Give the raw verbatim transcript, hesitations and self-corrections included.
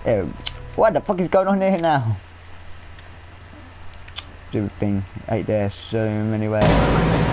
Yeah, what the fuck is going on here now? Stupid thing. Ate there so many ways.